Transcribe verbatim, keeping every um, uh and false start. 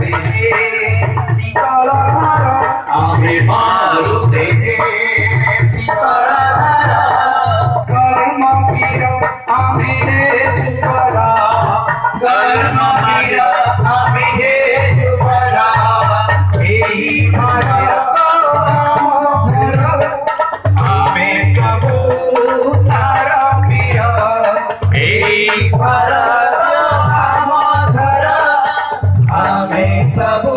आमे मारुते शीतलधार कर्म पीर आमे चुपरा कर्म पीर आमे चुपरा एई माया आमे सबु तार पीर एई भारत आम घर आमे सबु